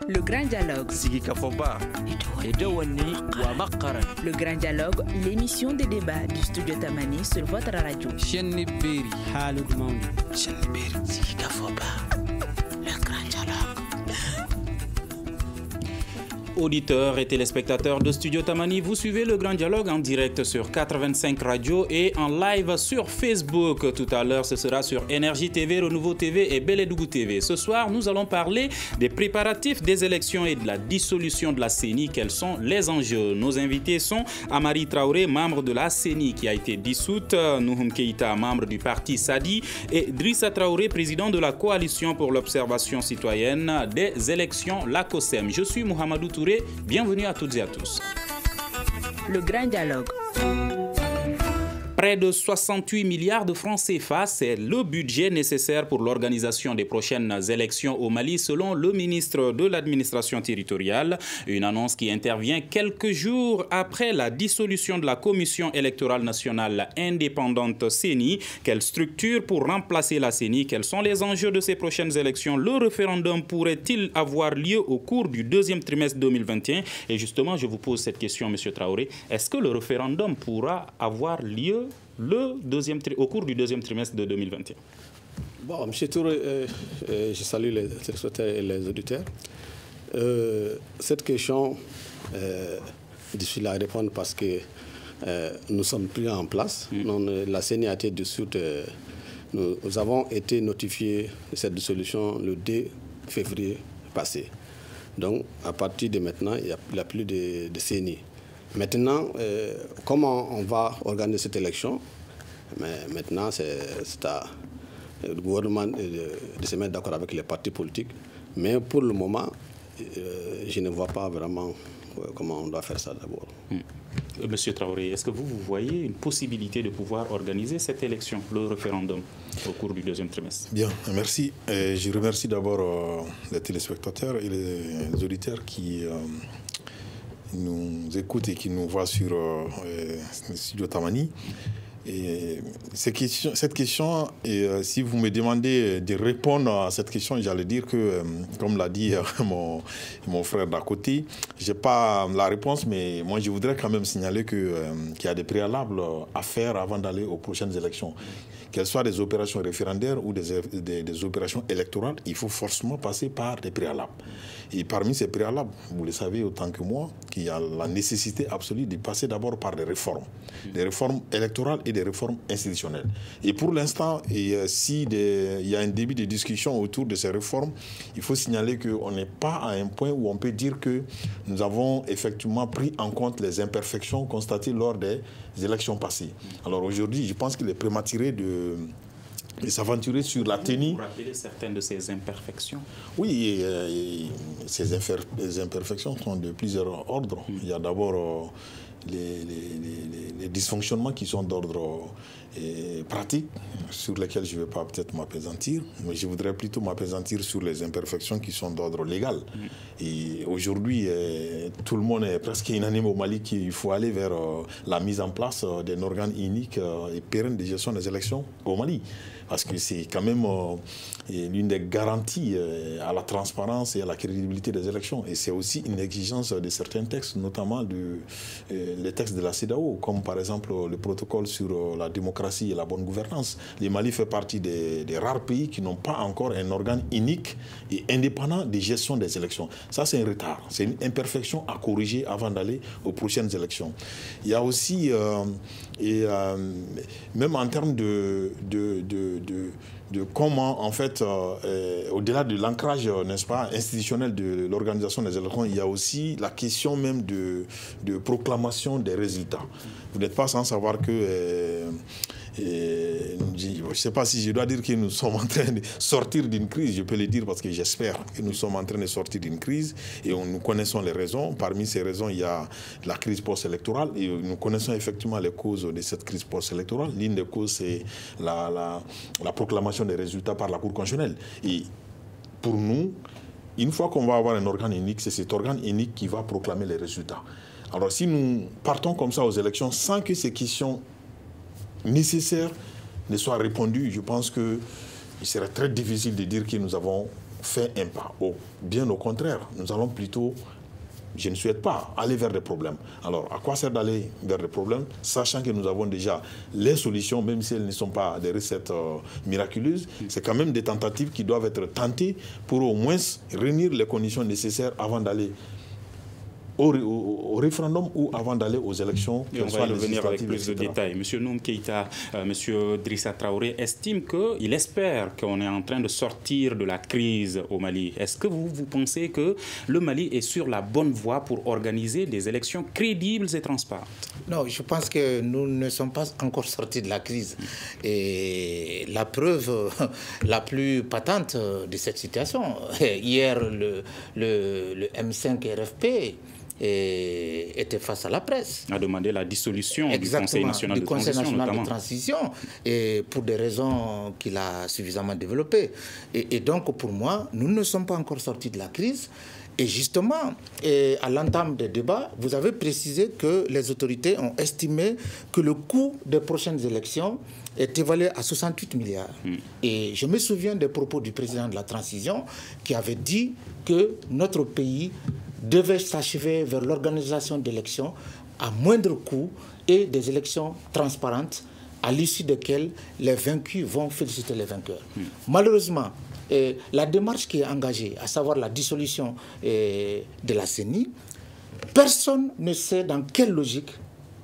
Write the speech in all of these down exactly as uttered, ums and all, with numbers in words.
Le Grand Dialogue. Le Grand Dialogue, l'émission de débat du studio Tamani sur votre radio. Le Grand Dialogue. Auditeurs et téléspectateurs de Studio Tamani, vous suivez le Grand Dialogue en direct sur quatre-vingt-cinq Radio et en live sur Facebook. Tout à l'heure, ce sera sur Énergie T V, Renouveau T V et Beledougou T V. Ce soir, nous allons parler des préparatifs des élections et de la dissolution de la C E N I. Quels sont les enjeux? Nos invités sont Amari Traoré, membre de la C E N I qui a été dissoute, Nouhoum Keïta, membre du parti Sadi, et Drissa Traoré, président de la Coalition pour l'observation citoyenne des élections, la COSEM. Je suis Mohamedou Touré. Bienvenue à toutes et à tous. Le Grand Dialogue. Près de soixante-huit milliards de francs C F A, c'est le budget nécessaire pour l'organisation des prochaines élections au Mali, selon le ministre de l'administration territoriale. Une annonce qui intervient quelques jours après la dissolution de la Commission électorale nationale indépendante C E N I. Quelle structure pour remplacer la C E N I? Quels sont les enjeux de ces prochaines élections? Le référendum pourrait-il avoir lieu au cours du deuxième trimestre deux mille vingt et un? Et justement, je vous pose cette question, M. Traoré. Est-ce que le référendum pourra avoir lieu le deuxième tri- au cours du deuxième trimestre de deux mille vingt et un? Bon, M. Touré, euh, euh, je salue les téléspectateurs et les auditeurs. Euh, cette question, euh, je difficile à répondre parce que euh, nous sommes plus en place. Mm. Non, la C E N I a été dissoute. Euh, nous, nous avons été notifiés de cette dissolution le deux février passé. Donc, à partir de maintenant, il n'y a, a plus de, de C E N I. Maintenant, euh, comment on va organiser cette élection? Mais maintenant, c'est à le gouvernement de, de se mettre d'accord avec les partis politiques. Mais pour le moment, euh, je ne vois pas vraiment comment on doit faire ça d'abord. Hum. Monsieur Traoré, est-ce que vous, vous voyez une possibilité de pouvoir organiser cette élection, le référendum, au cours du deuxième trimestre? Bien, merci. Et je remercie d'abord euh, les téléspectateurs et les auditeurs qui... Euh, nous écoutent et qui nous voient sur euh, le studio Tamani. Et cette question, cette question et, euh, si vous me demandez de répondre à cette question, j'allais dire que, euh, comme l'a dit euh, mon, mon frère d'à côté, je n'ai pas la réponse, mais moi je voudrais quand même signaler que, euh, qu'il y a des préalables à faire avant d'aller aux prochaines élections. Qu'elles soient des opérations référendaires ou des, des, des opérations électorales, il faut forcément passer par des préalables. Et parmi ces préalables, vous le savez autant que moi, qu'il y a la nécessité absolue de passer d'abord par des réformes. Des réformes électorales et des réformes institutionnelles. Et pour l'instant, si des, il y a un début de discussion autour de ces réformes, il faut signaler qu'on n'est pas à un point où on peut dire que nous avons effectivement pris en compte les imperfections constatées lors des élections passées. Alors aujourd'hui, je pense qu'il est prématuré de... et s'aventurer sur la tenue. Vous rappelez certaines de ces imperfections? Oui, et, et, ces imper les imperfections sont de plusieurs ordres. Mm. Il y a d'abord euh, les, les, les, les dysfonctionnements qui sont d'ordre euh, pratique, sur lesquels je ne vais pas peut-être m'appesantir, mais je voudrais plutôt m'appesantir sur les imperfections qui sont d'ordre légal. Mm. Et aujourd'hui, euh, tout le monde est presque unanime au Mali qu'il faut aller vers euh, la mise en place euh, d'un organe unique euh, et pérenne de gestion des élections au Mali. Parce que c'est quand même euh, l'une des garanties euh, à la transparence et à la crédibilité des élections. Et c'est aussi une exigence de certains textes, notamment de, euh, les textes de la CEDEAO, comme par exemple le protocole sur euh, la démocratie et la bonne gouvernance. Le Mali fait partie des, des rares pays qui n'ont pas encore un organe unique et indépendant de gestion des élections. Ça, c'est un retard. C'est une imperfection à corriger avant d'aller aux prochaines élections. Il y a aussi, euh, et, euh, même en termes de... de, de De, de comment, en fait, euh, au-delà de l'ancrage, n'est-ce pas, institutionnel de l'organisation des élections, il y a aussi la question même de, de proclamation des résultats. Vous n'êtes pas sans savoir que... Euh, Et je ne sais pas si je dois dire que nous sommes en train de sortir d'une crise, je peux le dire parce que j'espère que nous sommes en train de sortir d'une crise et on, nous connaissons les raisons. Parmi ces raisons, il y a la crise post-électorale et nous connaissons effectivement les causes de cette crise post-électorale. L'une des causes, c'est la, la, la proclamation des résultats par la Cour constitutionnelle. Et pour nous, une fois qu'on va avoir un organe unique, c'est cet organe unique qui va proclamer les résultats. Alors si nous partons comme ça aux élections sans que ces questions nécessaires ne soient répondues, je pense qu'il serait très difficile de dire que nous avons fait un pas. Oh, bien au contraire, nous allons plutôt, je ne souhaite pas, aller vers des problèmes. Alors, à quoi sert d'aller vers des problèmes, sachant que nous avons déjà les solutions, même si elles ne sont pas des recettes euh, miraculeuses, c'est quand même des tentatives qui doivent être tentées pour au moins réunir les conditions nécessaires avant d'aller Au, au, au référendum ou avant d'aller aux élections. Et on va y revenir avec plus de détails. Monsieur Noum Keïta, euh, Monsieur Drissa Traoré estime qu'il espère qu'on est en train de sortir de la crise au Mali. Est-ce que vous, vous pensez que le Mali est sur la bonne voie pour organiser des élections crédibles et transparentes? Non, je pense que nous ne sommes pas encore sortis de la crise. Et la preuve la plus patente de cette situation, hier, le, le, le M cinq R F P Et était face à la presse. A demandé la dissolution Exactement, du Conseil national, du de, Conseil transition, national de transition, et pour des raisons qu'il a suffisamment développées. Et, et donc, pour moi, nous ne sommes pas encore sortis de la crise. Et justement, et à l'entame des débats, vous avez précisé que les autorités ont estimé que le coût des prochaines élections est évalué à soixante-huit milliards. Mm. Et je me souviens des propos du président de la transition qui avait dit que notre pays devait s'achever vers l'organisation d'élections à moindre coût et des élections transparentes à l'issue desquelles les vaincus vont féliciter les vainqueurs. Mm. Malheureusement, eh, la démarche qui est engagée, à savoir la dissolution eh, de la C E N I, personne ne sait dans quelle logique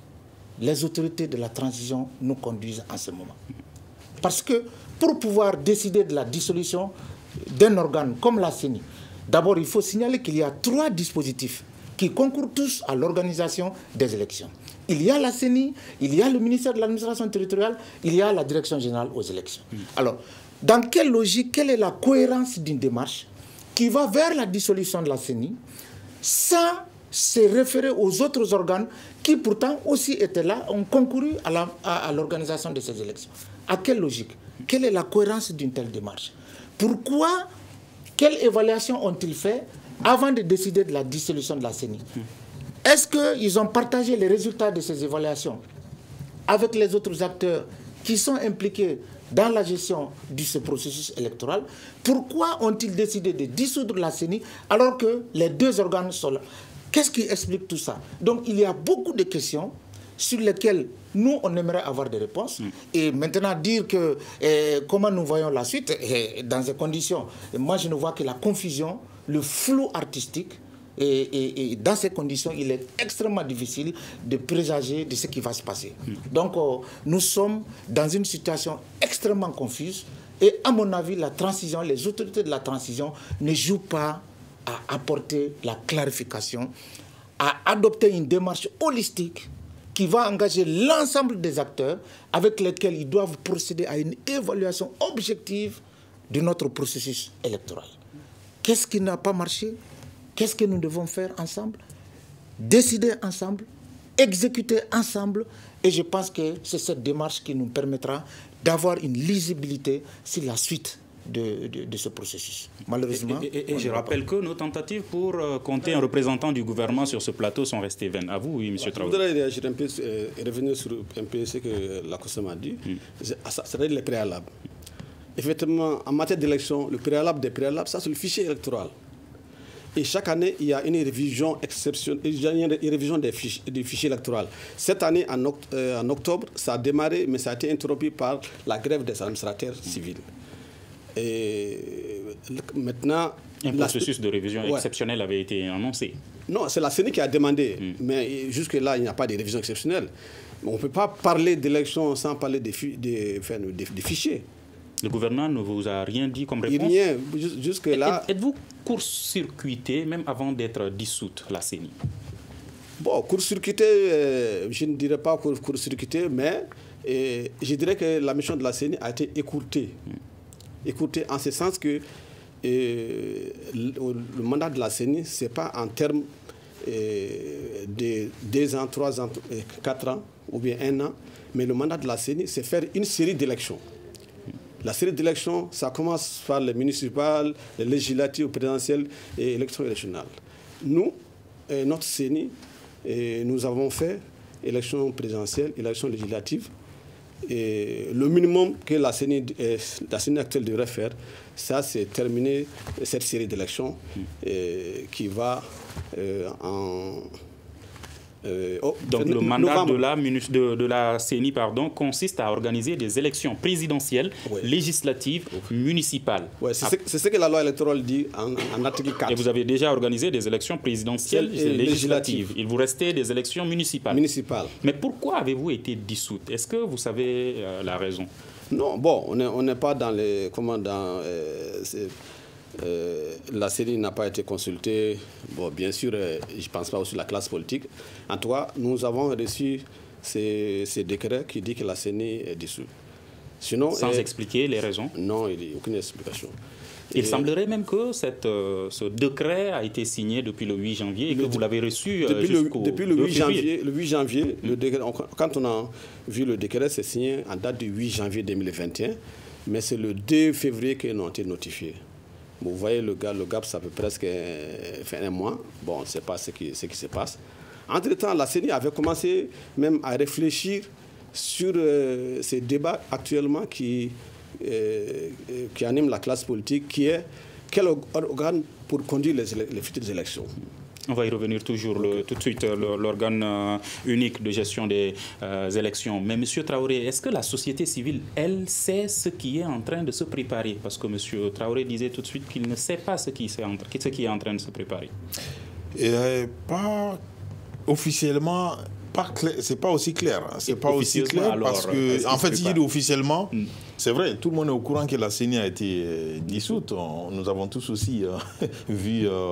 les autorités de la transition nous conduisent en ce moment. Parce que pour pouvoir décider de la dissolution d'un organe comme la C E N I, d'abord, il faut signaler qu'il y a trois dispositifs qui concourent tous à l'organisation des élections. Il y a la C E N I, il y a le ministère de l'administration territoriale, il y a la direction générale aux élections. Mmh. Alors, dans quelle logique, quelle est la cohérence d'une démarche qui va vers la dissolution de la C E N I sans se référer aux autres organes qui pourtant aussi étaient là, ont concouru à l'organisation de ces élections? À quelle logique? Quelle est la cohérence d'une telle démarche? Pourquoi? Quelle évaluation ont-ils fait avant de décider de la dissolution de la C E N I? Est-ce qu'ils ont partagé les résultats de ces évaluations avec les autres acteurs qui sont impliqués dans la gestion de ce processus électoral? Pourquoi ont-ils décidé de dissoudre la C E N I alors que les deux organes sont là? Qu'est-ce qui explique tout ça? Donc il y a beaucoup de questions sur lesquelles nous, on aimerait avoir des réponses. Mm. Et maintenant, dire que eh, comment nous voyons la suite, eh, dans ces conditions, et moi je ne vois que la confusion, le flou artistique. Et, et, et dans ces conditions, il est extrêmement difficile de présager de ce qui va se passer. Mm. Donc, euh, nous sommes dans une situation extrêmement confuse. Et à mon avis, la transition, les autorités de la transition ne jouent pas à apporter la clarification, à adopter une démarche holistique qui va engager l'ensemble des acteurs avec lesquels ils doivent procéder à une évaluation objective de notre processus électoral. Qu'est-ce qui n'a pas marché? Qu'est-ce que nous devons faire ensemble? Décider ensemble, exécuter ensemble. Et je pense que c'est cette démarche qui nous permettra d'avoir une lisibilité sur la suite De, de, de ce processus. Malheureusement... Et, et, et je rappelle que nos tentatives pour euh, compter un représentant du gouvernement sur ce plateau sont restées vaines. À vous, oui, M. Traoré. Je voudrais réagir un peu euh, et revenir sur un peu ce que la Cour m'a dit. Mm. C'est-à-dire les préalables. Effectivement, en matière d'élection, le préalable des préalables, ça c'est le fichier électoral. Et chaque année, il y a une révision exceptionnelle, il y a une révision des fichiers, des fichiers électoraux. Cette année, en, oct euh, en octobre, ça a démarré, mais ça a été interrompu par la grève des administrateurs civils. Et maintenant... Un processus la... de révision ouais. exceptionnelle avait été annoncé. Non, c'est la C E N I qui a demandé. Mm. Mais jusque-là, il n'y a pas de révision exceptionnelle. On ne peut pas parler d'élection sans parler des, fi... des... Enfin, des... des fichiers. Le gouvernement ne vous a rien dit comme réponse? Rien. Jusque-là... Êtes-vous court-circuité même avant d'être dissoute, la C E N I? Bon, court-circuité, euh, je ne dirais pas court-circuité, mais euh, je dirais que la mission de la C E N I a été écourtée. Mm. Écoutez, en ce sens que euh, le, le mandat de la C E N I, ce n'est pas en termes euh, de deux ans, trois ans, quatre ans, ou bien un an, mais le mandat de la C E N I, c'est faire une série d'élections. La série d'élections, ça commence par les municipales, les législatives, présidentielles et élections régionales. Nous, euh, notre C E N I, euh, nous avons fait élections présidentielles, élections législatives. Et le minimum que la C E N I, la C E N I actuelle devrait faire, ça c'est terminé, cette série d'élections euh, qui va euh, en... Euh, oh, Donc le mandat de la, de, de la C E N I pardon, consiste à organiser des élections présidentielles, oui. législatives, oui. municipales. Oui, c'est ah. ce, ce que la loi électorale dit en, en article quatre. Et vous avez déjà organisé des élections présidentielles et législatives. législatives. Il vous restait des élections municipales. Municipales. Mais pourquoi avez-vous été dissoute? Est-ce que vous savez euh, la raison? Non, bon, on n'est pas dans les... Comment, dans... Euh, Euh, la C E N I n'a pas été consultée. Bon, bien sûr, euh, je ne pense pas aussi à la classe politique. En tout cas, nous avons reçu ces, ces décrets qui disent que la C E N I est dissoute. Sinon, Sans euh, expliquer les raisons? Non, il n'y a aucune explication. Il et semblerait même que cette, euh, ce décret a été signé depuis le huit janvier et que le, vous l'avez reçu euh, depuis, le, depuis le huit janvier. Le huit janvier, mmh. le décret, on, quand on a vu le décret, c'est signé en date du huit janvier deux mille vingt et un, mais c'est le deux février qu'ils ont été notifiés. Vous voyez, le gap, le gap, ça fait presque fait un mois. Bon, on ne sait pas ce qui, ce qui se passe. Entre-temps, la C E N I avait commencé même à réfléchir sur euh, ces débats actuellement qui, euh, qui animent la classe politique, qui est quel organe pour conduire les, les futures élections. On va y revenir toujours le, tout de suite, l'organe euh, unique de gestion des euh, élections. Mais M. Traoré, est-ce que la société civile, elle, sait ce qui est en train de se préparer? Parce que M. Traoré disait tout de suite qu'il ne sait pas ce qui, est en, ce qui est en train de se préparer. Et, euh, pas officiellement, c'est pas aussi clair. C'est pas aussi clair alors, parce que, en fait, il dit officiellement, mm. c'est vrai, tout le monde est au courant que la C E N I a été euh, dissoute. On, nous avons tous aussi euh, vu euh,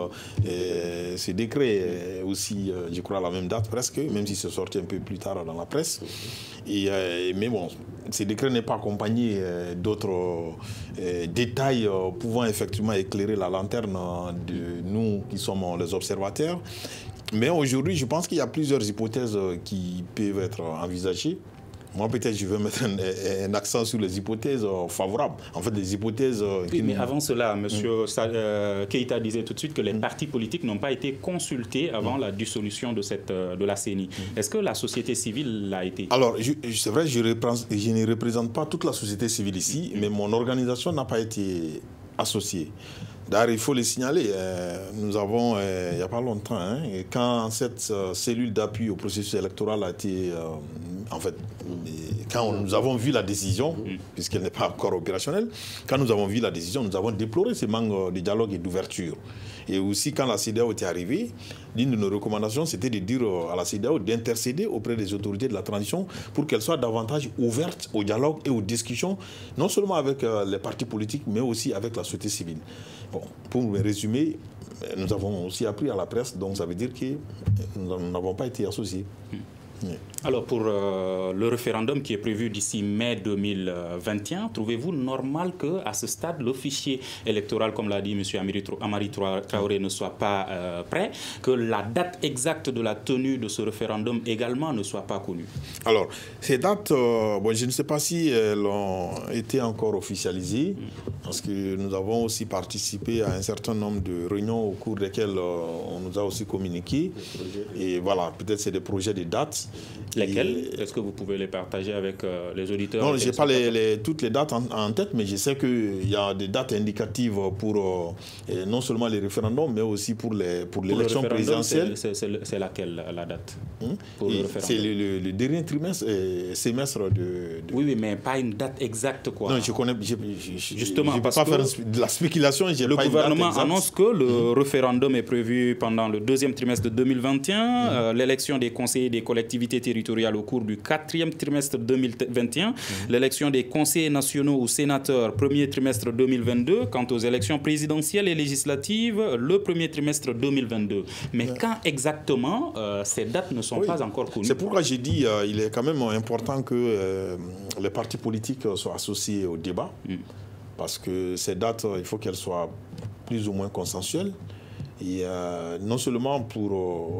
euh, ces décrets euh, aussi, euh, je crois, à la même date presque, même si c'est sorti un peu plus tard dans la presse. Et, euh, mais bon, ces décrets n'est pas accompagné euh, d'autres euh, détails euh, pouvant effectivement éclairer la lanterne de nous qui sommes les observateurs. Mais aujourd'hui, je pense qu'il y a plusieurs hypothèses qui peuvent être envisagées. Moi, peut-être, je vais mettre un, un accent sur les hypothèses favorables. En fait, les hypothèses... Oui, qui mais nous... avant cela, M. Mmh. Euh, Keïta disait tout de suite que les mmh. partis politiques n'ont pas été consultés avant mmh. la dissolution de, cette, de la C E N I. Mmh. Est-ce que la société civile l'a été? Alors, c'est vrai, je, je ne représente pas toute la société civile ici, mmh. mais mon organisation n'a pas été associée. D'ailleurs, il faut le signaler, euh, nous avons, euh, il n'y a pas longtemps, hein, quand cette euh, cellule d'appui au processus électoral a été, euh, en fait, quand on, nous avons vu la décision, mmh. puisqu'elle n'est pas encore opérationnelle, quand nous avons vu la décision, nous avons déploré ce manque de dialogue et d'ouverture. Et aussi, quand la C E D E A O était arrivée, l'une de nos recommandations, c'était de dire à la C E D E A O d'intercéder auprès des autorités de la transition pour qu'elle soit davantage ouverte au dialogue et aux discussions, non seulement avec euh, les partis politiques, mais aussi avec la société civile. Bon, pour me résumer, nous avons aussi appris à la presse, donc ça veut dire que nous n'avons pas été associés. Mmh. Oui. Alors, pour euh, le référendum qui est prévu d'ici mai deux mille vingt et un, trouvez-vous normal qu'à ce stade, le fichier électoral, comme l'a dit M. Amari Traoré, ne soit pas euh, prêt, que la date exacte de la tenue de ce référendum également ne soit pas connue? Alors, ces dates, euh, bon, je ne sais pas si elles ont été encore officialisées, mmh. parce que nous avons aussi participé à un certain nombre de réunions au cours desquelles euh, on nous a aussi communiqué. Et voilà, peut-être c'est des projets de dates. Lesquels? Est-ce que vous pouvez les partager avec euh, les auditeurs? Non, je n'ai pas les, les, toutes les dates en, en tête, mais je sais qu'il y a des dates indicatives pour euh, non seulement les référendums, mais aussi pour l'élection le présidentielle. C'est laquelle, la date? Hum? C'est le, le, le dernier trimestre, euh, semestre de, de... Oui, oui, mais pas une date exacte, quoi. Non, je connais... Je, je, Justement, je ne peux pas faire de la spéculation. Le pas gouvernement annonce que le hum. référendum est prévu pendant le deuxième trimestre de deux mille vingt et un, hum. euh, l'élection des conseillers des collectivités territoriales au cours du quatrième trimestre deux mille vingt et un, mmh. l'élection des conseillers nationaux ou sénateurs premier trimestre deux mille vingt-deux, quant aux élections présidentielles et législatives le premier trimestre deux mille vingt-deux. Mais ouais. quand exactement euh, ces dates ne sont oui. pas encore connues? C'est pourquoi j'ai dit qu'il euh, est quand même important que euh, les partis politiques soient associés au débat, mmh. parce que ces dates, il faut qu'elles soient plus ou moins consensuelles. Et euh, non seulement pour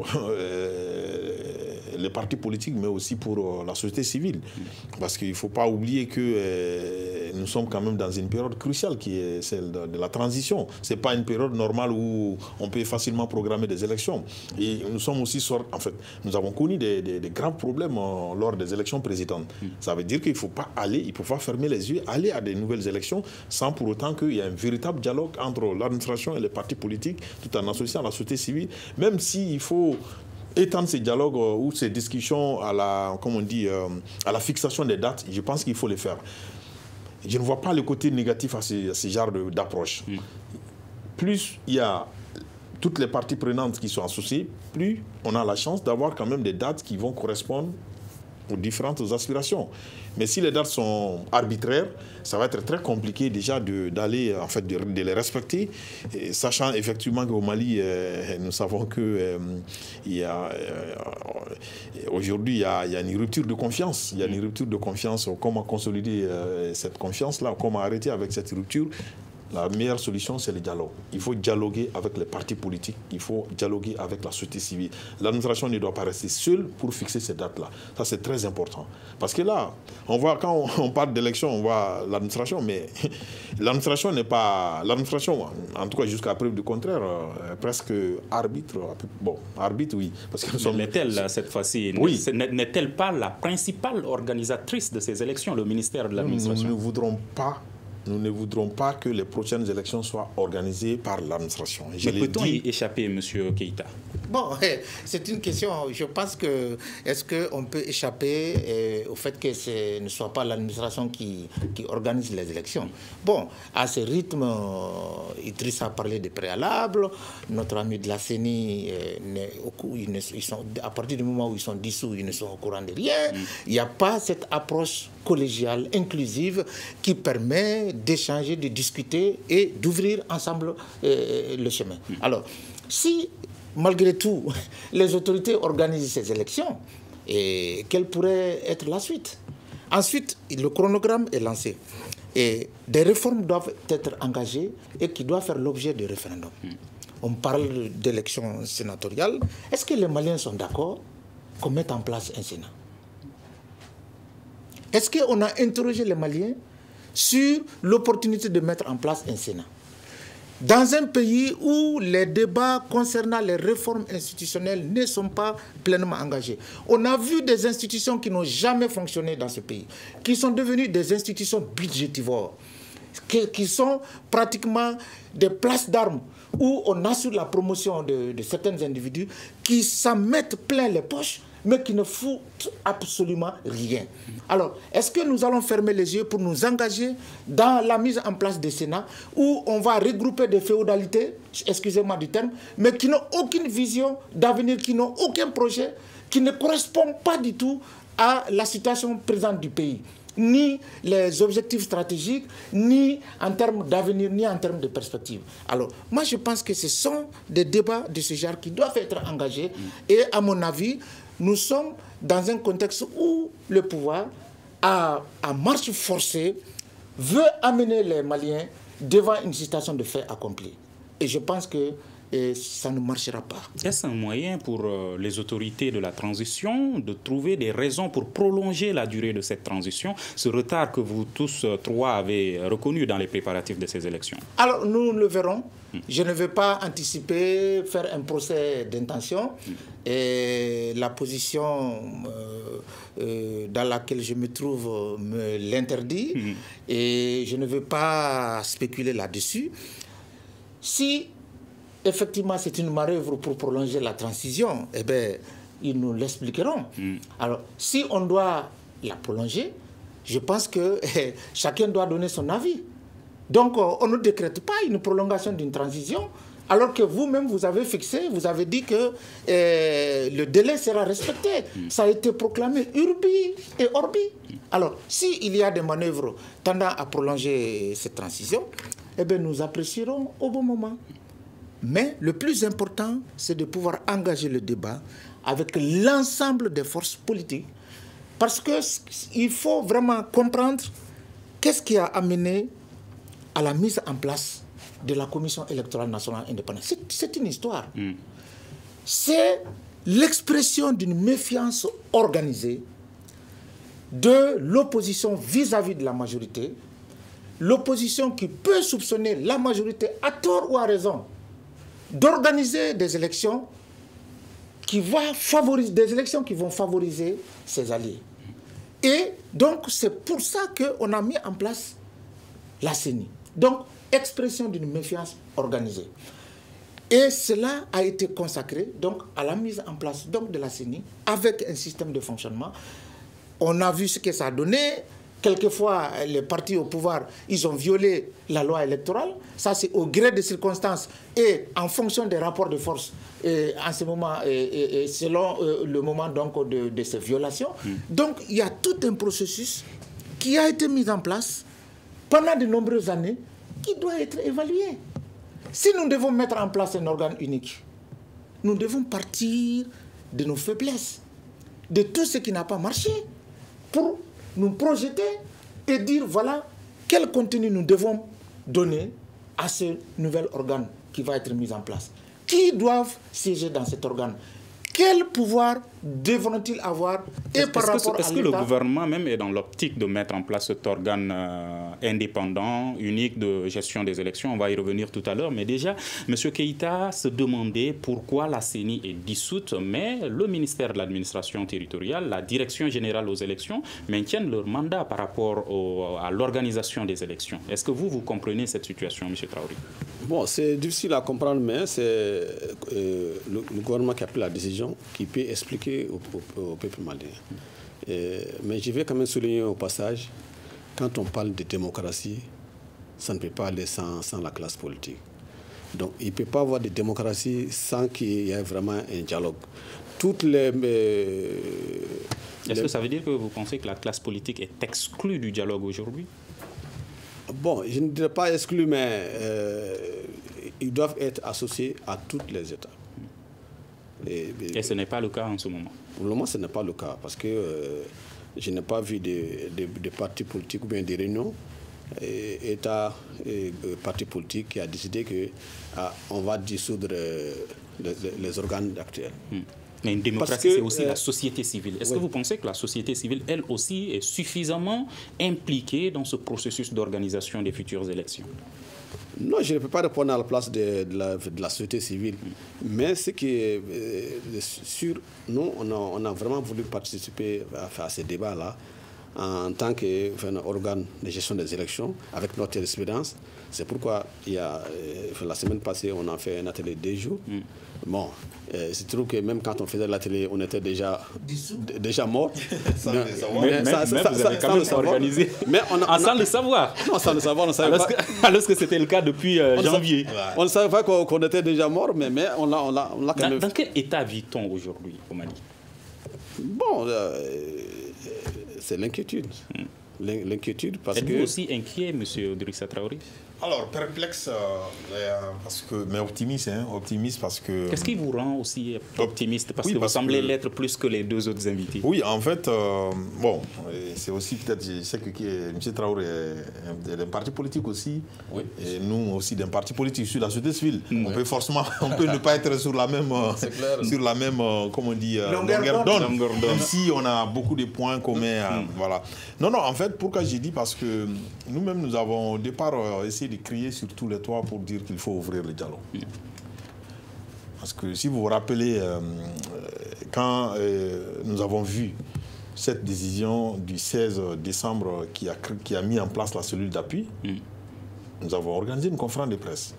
euh, les partis politiques, mais aussi pour euh, la société civile. Parce qu'il ne faut pas oublier que euh, nous sommes quand même dans une période cruciale qui est celle de, de la transition. Ce n'est pas une période normale où on peut facilement programmer des élections. Et nous sommes aussi, en fait, nous avons connu des, des, des graves problèmes euh, lors des élections présidentielles. Mm. Ça veut dire qu'il ne faut pas aller, il ne faut pas fermer les yeux, aller à des nouvelles élections sans pour autant qu'il y ait un véritable dialogue entre l'administration et les partis politiques, tout en associant la société civile, même s'il faut étendre ces dialogues euh, ou ces discussions à la, comme on dit, euh, à la fixation des dates. Je pense qu'il faut les faire. Je ne vois pas le côté négatif à ce, à ce genre d'approche. Mm. Plus il y a toutes les parties prenantes qui sont associées, plus on a la chance d'avoir quand même des dates qui vont correspondre aux différentes aspirations. Mais si les dates sont arbitraires, ça va être très compliqué déjà d'aller, en fait, de, de les respecter, et sachant effectivement qu'au Mali, euh, nous savons que euh, il y a euh, aujourd'hui il y a, il y a une rupture de confiance. Il y a une rupture de confiance. Comment consolider euh, cette confiance-là? Comment arrêter avec cette rupture? La meilleure solution, c'est le dialogue. Il faut dialoguer avec les partis politiques, il faut dialoguer avec la société civile. L'administration ne doit pas rester seule pour fixer ces dates-là. Ça, c'est très important. Parce que là, on voit, quand on, on parle d'élection, on voit l'administration, mais l'administration n'est pas... L'administration, en tout cas jusqu'à preuve du contraire, euh, presque arbitre. Bon, arbitre, oui. Parce que nous sommes... N'est-elle, cette fois-ci, oui. n'est-elle pas la principale organisatrice de ces élections, le ministère de l'administration? Nous ne voudrons pas Nous ne voudrons pas que les prochaines élections soient organisées par l'administration. Mais peut-on y échapper, M. Keïta? Bon, c'est une question. Je pense que est-ce qu'on peut échapper euh, au fait que ce ne soit pas l'administration qui, qui organise les élections? Bon, à ce rythme, euh, Idriss a parlé des préalables. Notre ami de la C E N I, euh, ils ne, ils sont, à partir du moment où ils sont dissous, ils ne sont au courant de rien. Mm. Il n'y a pas cette approche collégiale, inclusive, qui permet d'échanger, de discuter et d'ouvrir ensemble euh, le chemin. Mm. Alors, si malgré tout, les autorités organisent ces élections, et quelle pourrait être la suite? Ensuite, le chronogramme est lancé. Et des réformes doivent être engagées et qui doivent faire l'objet de référendums. Mm. On parle d'élections sénatoriales. Est-ce que les Maliens sont d'accord qu'on mette en place un Sénat? Est-ce qu'on a interrogé les Maliens sur l'opportunité de mettre en place un Sénat? Dans un pays où les débats concernant les réformes institutionnelles ne sont pas pleinement engagés. On a vu des institutions qui n'ont jamais fonctionné dans ce pays, qui sont devenues des institutions budgétivores, qui, qui sont pratiquement des places d'armes où on assure la promotion de, de certains individus qui s'en mettent plein les poches, mais qui ne foutent absolument rien. Alors, est-ce que nous allons fermer les yeux pour nous engager dans la mise en place des Sénats où on va regrouper des féodalités, excusez-moi du terme, mais qui n'ont aucune vision d'avenir, qui n'ont aucun projet, qui ne correspondent pas du tout à la situation présente du pays, ni les objectifs stratégiques, ni en termes d'avenir, ni en termes de perspective. Alors, moi, je pense que ce sont des débats de ce genre qui doivent être engagés. Et à mon avis, nous sommes dans un contexte où le pouvoir, à, à marche forcée, veut amener les Maliens devant une situation de fait accompli. Et je pense que et ça ne marchera pas. Est-ce un moyen pour euh, les autorités de la transition de trouver des raisons pour prolonger la durée de cette transition, ce retard que vous tous euh, trois avez reconnu dans les préparatifs de ces élections? Alors, nous le verrons. Hmm. Je ne vais pas anticiper, faire un procès d'intention. Hmm. Et la position euh, euh, dans laquelle je me trouve me l'interdit. Hmm. Et je ne veux pas spéculer là-dessus. Si effectivement, c'est une manœuvre pour prolonger la transition, eh bien, ils nous l'expliqueront. Mm. Alors, si on doit la prolonger, je pense que eh, chacun doit donner son avis. Donc, on ne décrète pas une prolongation d'une transition, alors que vous-même, vous avez fixé, vous avez dit que eh, le délai sera respecté. Mm. Ça a été proclamé urbi et orbi. Mm. Alors, s'il y a des manœuvres tendant à prolonger cette transition, eh bien, nous apprécierons au bon moment. Mais le plus important, c'est de pouvoir engager le débat avec l'ensemble des forces politiques. Parce qu'il faut vraiment comprendre qu'est-ce qui a amené à la mise en place de la Commission électorale nationale indépendante. C'est une histoire. Mm. C'est l'expression d'une méfiance organisée de l'opposition vis-à-vis de la majorité l'opposition qui peut soupçonner la majorité, à tort ou à raison, d'organiser des élections qui vont favoriser, des élections qui vont favoriser ses alliés. Et donc, c'est pour ça qu'on a mis en place la C E N I. Donc, expression d'une méfiance organisée. Et cela a été consacré donc, à la mise en place donc, de la C E N I avec un système de fonctionnement. On a vu ce que ça a donné. Quelquefois, les partis au pouvoir, ils ont violé la loi électorale. Ça, c'est au gré des circonstances et en fonction des rapports de force et en ce moment, et, et selon euh, le moment donc, de, de ces violations. Mm. Donc, il y a tout un processus qui a été mis en place pendant de nombreuses années qui doit être évalué. Si nous devons mettre en place un organe unique, nous devons partir de nos faiblesses, de tout ce qui n'a pas marché, pour nous projeter et dire voilà quel contenu nous devons donner à ce nouvel organe qui va être mis en place. Qui doivent siéger dans cet organe? Quel pouvoir devront-ils avoir et est-ce, par est-ce rapport que, est-ce à que l'État? Le gouvernement même est dans l'optique de mettre en place cet organe euh, indépendant, unique de gestion des élections? On va y revenir tout à l'heure. Mais déjà, M. Keïta se demandait pourquoi la C E N I est dissoute, mais le ministère de l'administration territoriale, la direction générale aux élections, maintiennent leur mandat par rapport au, à l'organisation des élections. Est-ce que vous, vous comprenez cette situation, M. Traoré? Bon, c'est difficile à comprendre, mais c'est euh, le, le gouvernement qui a pris la décision, qui peut expliquer au, au, au peuple malien. Et, mais je vais quand même souligner au passage, quand on parle de démocratie, ça ne peut pas aller sans, sans la classe politique. Donc il ne peut pas y avoir de démocratie sans qu'il y ait vraiment un dialogue. Toutes les... Euh, Est-ce les... que ça veut dire que vous pensez que la classe politique est exclue du dialogue aujourd'hui? Bon, je ne dirais pas exclus, mais euh, ils doivent être associés à tous les États. Et, et, et ce n'est pas le cas en ce moment? Pour le moment, ce n'est pas le cas, parce que euh, je n'ai pas vu de, de, de partis politiques ou bien des réunions, et, État et partis politiques qui a décidé qu'on va dissoudre les, les organes actuels. Hmm. Mais une démocratie, c'est aussi euh, la société civile. Est-ce oui. que vous pensez que la société civile, elle aussi, est suffisamment impliquée dans ce processus d'organisation des futures élections? Non, je ne peux pas répondre à la place de, de, la, de la société civile. Mm. Mais ce qui est euh, sûr, nous, on a, on a vraiment voulu participer à, à ces débats-là en tant qu'organe de gestion des élections, avec notre expérience. C'est pourquoi, il y a, euh, la semaine passée, on a fait un atelier de deux jours. Mm. Bon, euh, c'est trouve que même quand on faisait l'atelier, on était déjà, déjà mort. Sans mais, le savoir. Mais, mais, ça, mais ça, vous ça, avez quand même organisé. Mais on a, on a, sans le savoir. Non, sans le savoir, on ne savait alors pas. Que, alors que c'était le cas depuis euh, janvier. Savait, on ne savait pas qu'on qu était déjà mort, mais, mais on l'a on l'a, on l'a quand dans, même. Dans quel état vit-on aujourd'hui au Mali? Bon, euh, c'est l'inquiétude. Hmm. L'inquiétude parce Êtes-vous que... aussi inquiet, M. Idrissa Traoré? Alors, perplexe, euh, parce que, mais optimiste, hein, optimiste parce que... Qu'est-ce qui vous rend aussi optimiste? Parce oui, que parce vous semblez que... l'être plus que les deux autres invités. Oui, en fait, euh, bon, c'est aussi peut-être, je sais que M. Traoré est d'un parti politique aussi, oui. Et nous aussi d'un parti politique, sur la société civile. Mmh. On peut forcément, on peut ne pas être sur la même, clair, sur la même, comment on dit, longueur d'onde, même si on a beaucoup de points communs, mmh. Voilà. Non, non, en fait, pourquoi j'ai dit? Parce que nous-mêmes, nous avons au départ essayé de crier sur tous les toits pour dire qu'il faut ouvrir le dialogue. Mmh. Parce que si vous vous rappelez, euh, quand euh, nous avons vu cette décision du seize décembre qui a, qui a mis en place la cellule d'appui, mmh. nous avons organisé une conférence de presse.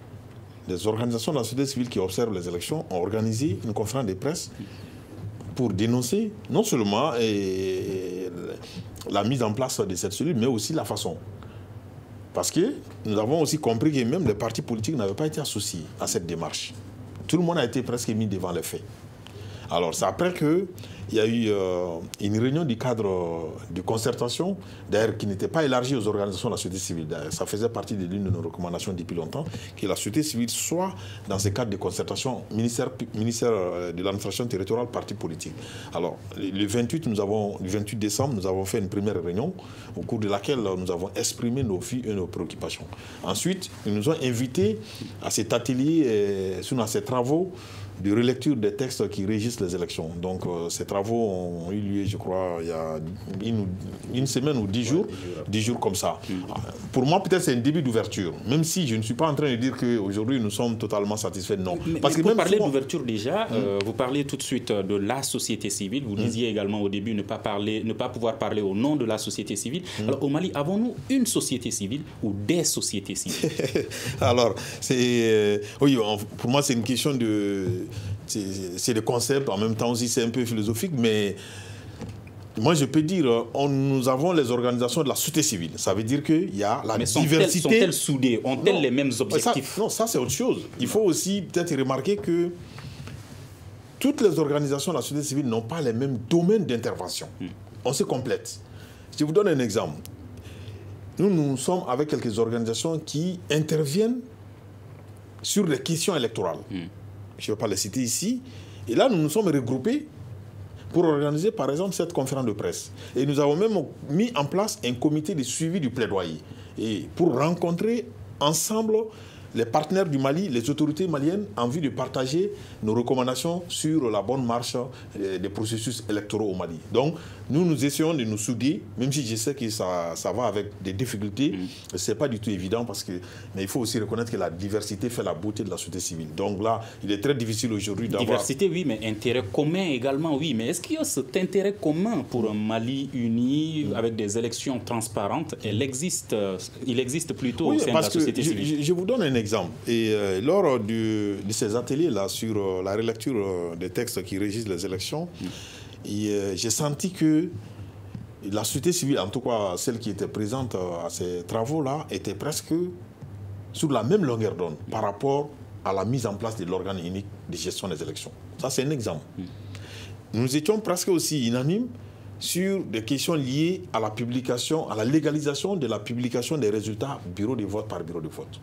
Les organisations de la société civile qui observent les élections ont organisé une conférence de presse pour dénoncer non seulement et, la mise en place de cette cellule, mais aussi la façon. Parce que nous avons aussi compris que même les partis politiques n'avaient pas été associés à cette démarche. Tout le monde a été presque mis devant les faits. Alors, c'est après qu'il y a eu euh, une réunion du cadre de concertation, d'ailleurs qui n'était pas élargie aux organisations de la société civile. Ça faisait partie de l'une de nos recommandations depuis longtemps, que la société civile soit dans ce cadre de concertation, ministère, ministère de l'administration territoriale, parti politique. Alors, le vingt-huit, nous avons, le vingt-huit décembre, nous avons fait une première réunion au cours de laquelle nous avons exprimé nos vues et nos préoccupations. Ensuite, ils nous ont invités à cet atelier, euh, à ces travaux, de relecture des textes qui régissent les élections. Donc euh, ces travaux ont eu lieu, je crois, il y a une, une semaine ou dix jours, dix jours comme ça. Mmh. Pour moi, peut-être c'est un début d'ouverture, même si je ne suis pas en train de dire qu'aujourd'hui nous sommes totalement satisfaits, non. Mais, Parce mais que pour même parler souvent... d'ouverture déjà, mmh. euh, vous parlez tout de suite de la société civile, vous mmh. disiez également au début ne pas, parler, ne pas pouvoir parler au nom de la société civile. Mmh. Alors au Mali, avons-nous une société civile ou des sociétés civiles? Alors, c'est, euh, oui, pour moi c'est une question de... C'est le concept, en même temps aussi c'est un peu philosophique, mais moi je peux dire, on, nous avons les organisations de la société civile. Ça veut dire qu'il y a la mais diversité. Sont-elles, sont-elles soudées? Ont-elles les mêmes objectifs? Ça, non, ça c'est autre chose. Il faut aussi peut-être remarquer que toutes les organisations de la société civile n'ont pas les mêmes domaines d'intervention. Hmm. On se complète. Je vous donne un exemple. Nous, nous sommes avec quelques organisations qui interviennent sur les questions électorales. Hmm. Je ne vais pas les citer ici. Et là, nous nous sommes regroupés pour organiser, par exemple, cette conférence de presse. Et nous avons même mis en place un comité de suivi du plaidoyer. Et pour rencontrer ensemble les partenaires du Mali, les autorités maliennes, en vue de partager nos recommandations sur la bonne marche des processus électoraux au Mali. Donc, nous, nous essayons de nous souder, même si je sais que ça, ça va avec des difficultés. Mm. Ce n'est pas du tout évident, parce que, mais il faut aussi reconnaître que la diversité fait la beauté de la société civile. Donc là, il est très difficile aujourd'hui d'avoir... Diversité, oui, mais intérêt commun également, oui. Mais est-ce qu'il y a cet intérêt commun pour un Mali uni, mm. avec des élections transparentes? Elle existe, il existe plutôt oui, au sein de la société je, civile. Je, je vous donne un exemple. Et euh, lors du, de ces ateliers-là sur euh, la relecture euh, des textes qui régissent les élections, mm. Euh, j'ai senti que la société civile, en tout cas celle qui était présente à ces travaux-là, était presque sur la même longueur d'onde par rapport à la mise en place de l'organe unique de gestion des élections. Ça, c'est un exemple. Mm. Nous étions presque aussi unanimes sur des questions liées à la publication, à la légalisation de la publication des résultats bureau de vote par bureau de vote.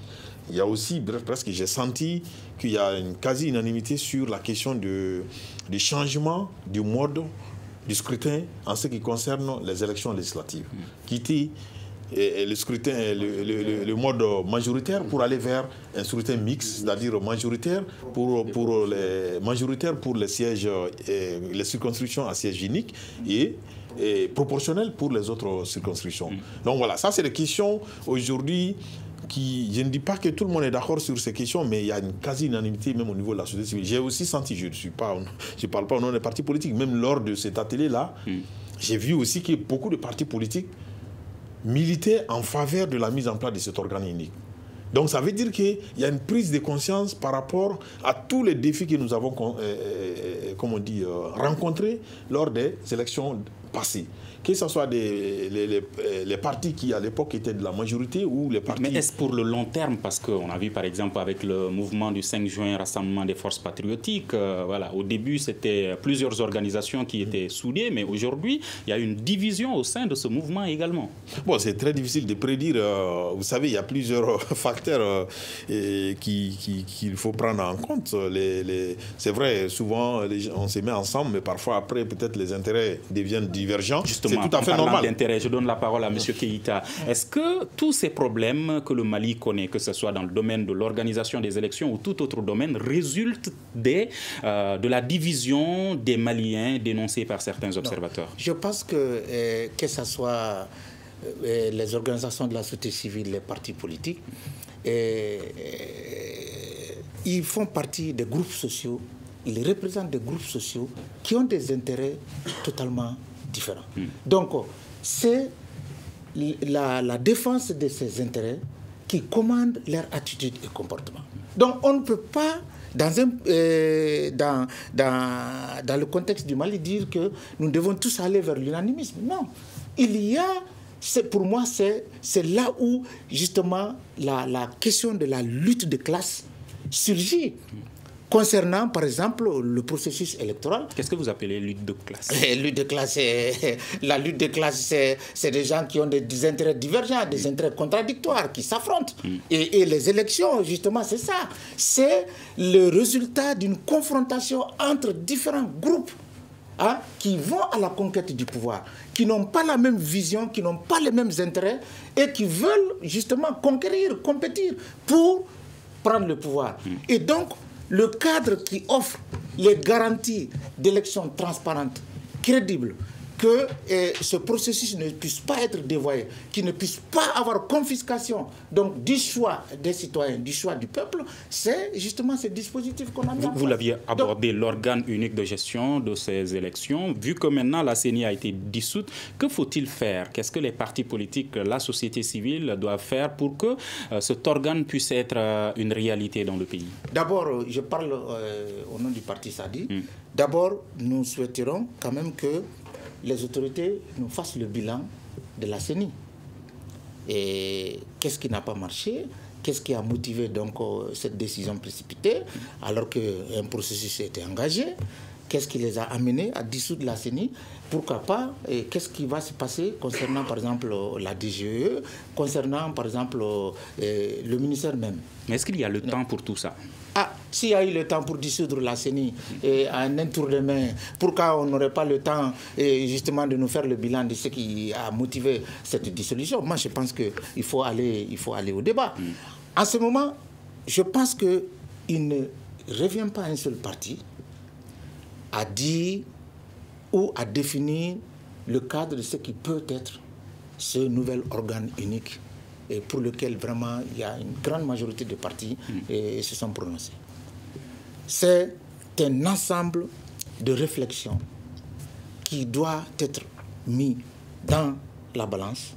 Il y a aussi, bref, presque, j'ai senti qu'il y a une quasi-unanimité sur la question de, du changement du mode du scrutin en ce qui concerne les élections législatives. Mmh. Quitter et, et le scrutin, le, le, le mode majoritaire pour aller vers un scrutin mixte, c'est-à-dire majoritaire pour, pour les, majoritaire pour les sièges, et les circonscriptions à siège unique et et proportionnel pour les autres circonscriptions. Mmh. Donc voilà, ça c'est des questions aujourd'hui qui, je ne dis pas que tout le monde est d'accord sur ces questions, mais il y a une quasi-unanimité même au niveau de la société civile. J'ai aussi senti, je ne suis pas, je parle pas au nom des partis politiques, même lors de cet atelier-là, mmh. j'ai vu aussi que beaucoup de partis politiques militaient en faveur de la mise en place de cet organe unique. Donc ça veut dire qu'il y a une prise de conscience par rapport à tous les défis que nous avons euh, comme on dit, euh, rencontrés lors des élections passées. Que ce soit des, les, les, les partis qui à l'époque étaient de la majorité ou les partis... Mais est-ce pour le long terme? Parce qu'on a vu par exemple avec le mouvement du cinq juin, Rassemblement des forces patriotiques, euh, voilà, au début c'était plusieurs organisations qui étaient soudées, mais aujourd'hui il y a une division au sein de ce mouvement également. Bon, c'est très difficile de prédire. Euh, vous savez, il y a plusieurs facteurs euh, qu'il qui, qui faut prendre en compte. Les, les, c'est vrai, souvent les, on se met ensemble, mais parfois après peut-être les intérêts deviennent divergents. Justement, c'est tout à fait normal. Je donne la parole à M. Keïta. Est-ce que tous ces problèmes que le Mali connaît, que ce soit dans le domaine de l'organisation des élections ou tout autre domaine, résultent des, euh, de la division des Maliens dénoncée par certains observateurs? Non. Je pense que euh, que ce soit euh, les organisations de la société civile, les partis politiques, euh, ils font partie des groupes sociaux, ils représentent des groupes sociaux qui ont des intérêts totalement différents. Mm. Donc, c'est la, la défense de ces intérêts qui commande leur attitude et comportement. Donc, on ne peut pas, dans, un, euh, dans, dans, dans le contexte du Mali, dire que nous devons tous aller vers l'unanimisme. Non. Il y a, pour moi, c'est là où, justement, la, la question de la lutte de classe surgit. Concernant, par exemple, le processus électoral. Qu'est-ce que vous appelez lutte de classe? lutte de classe, la lutte de classe, c'est des gens qui ont des, des intérêts divergents, des mmh. intérêts contradictoires, qui s'affrontent. Mmh. Et, et les élections, justement, c'est ça. C'est le résultat d'une confrontation entre différents groupes hein, qui vont à la conquête du pouvoir, qui n'ont pas la même vision, qui n'ont pas les mêmes intérêts et qui veulent justement conquérir, compétir pour prendre le pouvoir. Mmh. Et donc, le cadre qui offre les garanties d'élections transparentes, crédibles, que eh, ce processus ne puisse pas être dévoyé, qu'il ne puisse pas avoir confiscation donc, du choix des citoyens, du choix du peuple, c'est justement ce dispositif qu'on a mis Vous, en place. vous l'aviez abordé, l'organe unique de gestion de ces élections. Vu que maintenant la C E N I a été dissoute, que faut-il faire? Qu'est-ce que les partis politiques, la société civile doivent faire pour que euh, cet organe puisse être euh, une réalité dans le pays? D'abord, je parle euh, au nom du parti Sadi. Mm. D'abord, nous souhaiterons quand même que les autorités nous fassent le bilan de la C E N I. Et qu'est-ce qui n'a pas marché? Qu'est-ce qui a motivé donc cette décision précipitée alors qu'un processus a été engagé? Qu'est-ce qui les a amenés à dissoudre la C E N I? Pourquoi pas? Et qu'est-ce qui va se passer concernant par exemple la D G E, concernant par exemple le ministère même? Mais est-ce qu'il y a le temps pour tout ça? Ah, s'il y a eu le temps pour dissoudre la C E N I et en un tour de main, pourquoi on n'aurait pas le temps et justement de nous faire le bilan de ce qui a motivé cette dissolution? Moi, je pense qu'il faut aller, il faut aller au débat. Mm. En ce moment, je pense qu'il ne revient pas à un seul parti à dire ou à définir le cadre de ce qui peut être ce nouvel organe unique et pour lequel vraiment il y a une grande majorité de partis mmh. et, et se sont prononcés. C'est un ensemble de réflexions qui doit être mis dans la balance,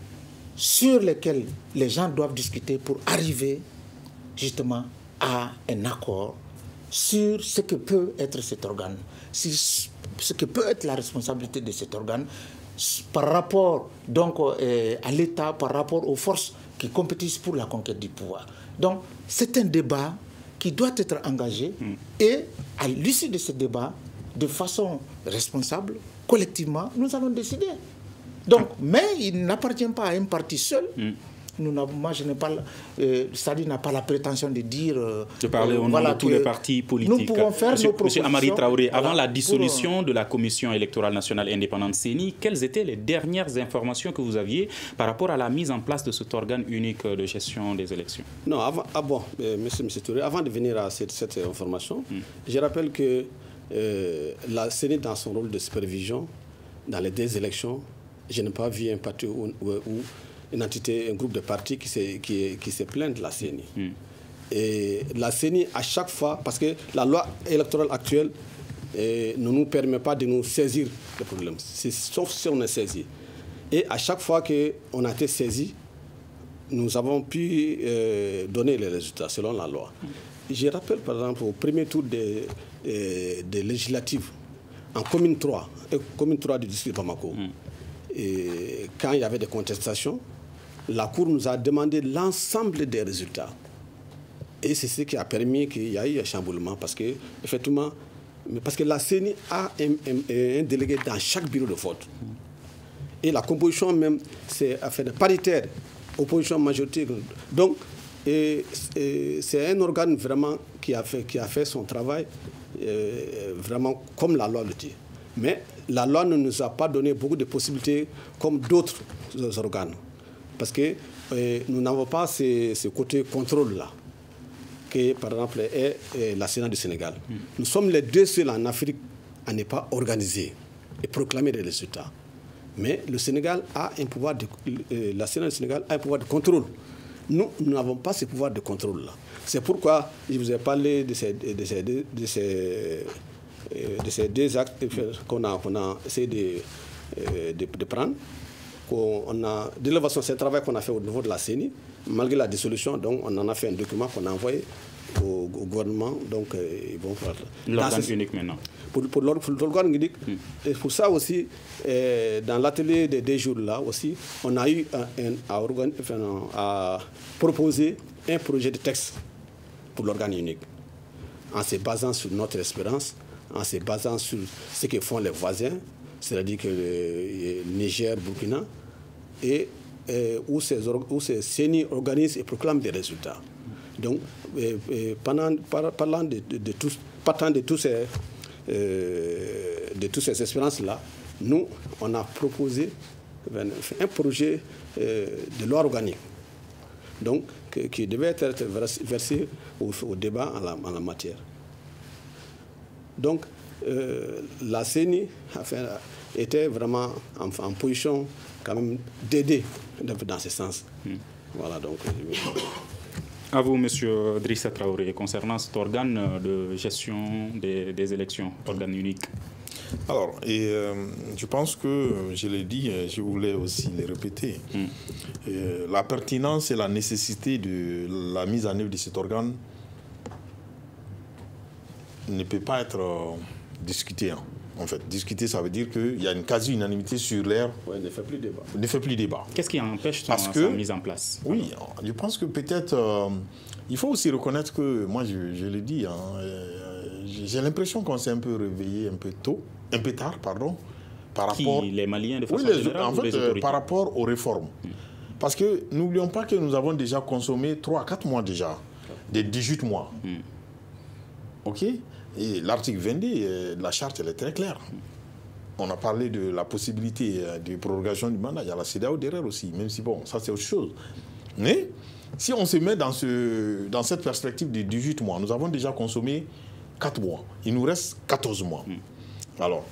sur lesquelles les gens doivent discuter pour arriver justement à un accord sur ce que peut être cet organe, sur ce que peut être la responsabilité de cet organe, par rapport donc euh, à l'État, par rapport aux forces qui compétissent pour la conquête du pouvoir. Donc, c'est un débat qui doit être engagé mm. et à l'issue de ce débat, de façon responsable, collectivement, nous allons décider. Donc, mais il n'appartient pas à un parti seul. Mm. Nous moi, je n'ai pas, euh, Sadi n'a pas la prétention de dire... Euh, de parler au nom voilà, de tous les partis politiques. Nous pouvons faire Monsieur, nos propositions. Monsieur Amari Traoré, voilà, avant la dissolution pour, de la Commission électorale nationale indépendante C E N I, quelles étaient les dernières informations que vous aviez par rapport à la mise en place de cet organe unique de gestion des élections? Non, avant, ah bon, euh, monsieur, monsieur Touré, avant de venir à cette, cette information, hmm. je rappelle que euh, la C E N I, dans son rôle de supervision, dans les deux élections, je n'ai pas vu un parti où, où, où une entité, un groupe de partis qui s'est qui, qui s'est plaint de la C E N I. Mm. Et la C E N I, à chaque fois, parce que la loi électorale actuelle eh, ne nous permet pas de nous saisir le problème, sauf si on est saisi. Et à chaque fois qu'on a été saisi, nous avons pu euh, donner les résultats selon la loi. Mm. Je rappelle par exemple au premier tour des, des, des législatives, en commune trois, commune trois du district de Bamako, mm. et quand il y avait des contestations, la Cour nous a demandé l'ensemble des résultats. Et c'est ce qui a permis qu'il y ait eu un chamboulement. Parce que, effectivement, parce que la C E N I a un, un, un délégué dans chaque bureau de vote. Et la composition même, c'est paritaire, opposition majorité. Donc, c'est un organe vraiment qui a fait, qui a fait son travail euh, vraiment comme la loi le dit. Mais la loi ne nous a pas donné beaucoup de possibilités comme d'autres organes. Parce que euh, nous n'avons pas ce, ce côté contrôle-là, que par exemple est, est la Sénat du Sénégal. Mm. Nous sommes les deux seuls en Afrique à ne pas organiser et proclamer des résultats. Mais le Sénégal a un pouvoir de, euh, la Sénat du Sénégal a un pouvoir de contrôle. Nous, nous n'avons pas ce pouvoir de contrôle-là. C'est pourquoi je vous ai parlé de ces, de ces, de ces, de ces deux actes qu'on a, qu'on a essayé de, de, de prendre. On a, d'élévation, c'est un travail qu'on a fait au niveau de la C E N I. Malgré la dissolution, donc, on en a fait un document qu'on a envoyé au, au gouvernement. Donc, euh, ils vont faire... L'organe unique maintenant. Pour, pour l'organe unique. Hmm. Et pour ça aussi, euh, dans l'atelier des deux jours-là aussi, on a eu un, un, à, organ, enfin, à proposer un projet de texte pour l'organe unique. En se basant sur notre expérience, en se basant sur ce que font les voisins, c'est-à-dire que le Niger, Burkina, et euh, où, ces, où ces C E N I organisent et proclament des résultats. Donc, euh, euh, pendant, par, parlant de, de, de tous, partant de tous ces, euh, de toutes ces expériences-là, nous, on a proposé un projet euh, de loi organique donc, que, qui devait être versé au, au débat en la, en la matière. Donc, euh, la C E N I enfin, était vraiment en, en position quand même d'aider dans ce sens. Mm. Voilà, donc... À vous, M. Drissa Traoré, concernant cet organe de gestion des, des élections, organe unique. Alors, et, euh, je pense que, je l'ai dit, je voulais aussi le répéter, mm. euh, la pertinence et la nécessité de la mise en œuvre de cet organe ne peut pas être euh, discutée. Hein. En fait, discuter, ça veut dire qu'il y a une quasi-unanimité sur l'air. Ouais, ne fait plus débat. Ne fait plus débat. Qu'est-ce qui empêche Parce sa que, mise en place? Oui, je pense que peut-être, euh, il faut aussi reconnaître que, moi je, je l'ai dit, hein, euh, j'ai l'impression qu'on s'est un peu réveillé un peu tôt, un peu tard, pardon, par qui, rapport... les Maliens de façon oui, les, générale en ou fait, les euh, autorités? Par rapport aux réformes. Hmm. Parce que n'oublions pas que nous avons déjà consommé trois à quatre mois déjà, des dix-huit mois. Hmm. OK? Et l'article vingt-deux de la charte, elle est très claire. On a parlé de la possibilité de prorogation du mandat. Il y a la C E D A O derrière aussi, même si, bon, ça c'est autre chose. Mais si on se met dans, ce, dans cette perspective de dix-huit mois, nous avons déjà consommé quatre mois. Il nous reste quatorze mois. Mm. Alors,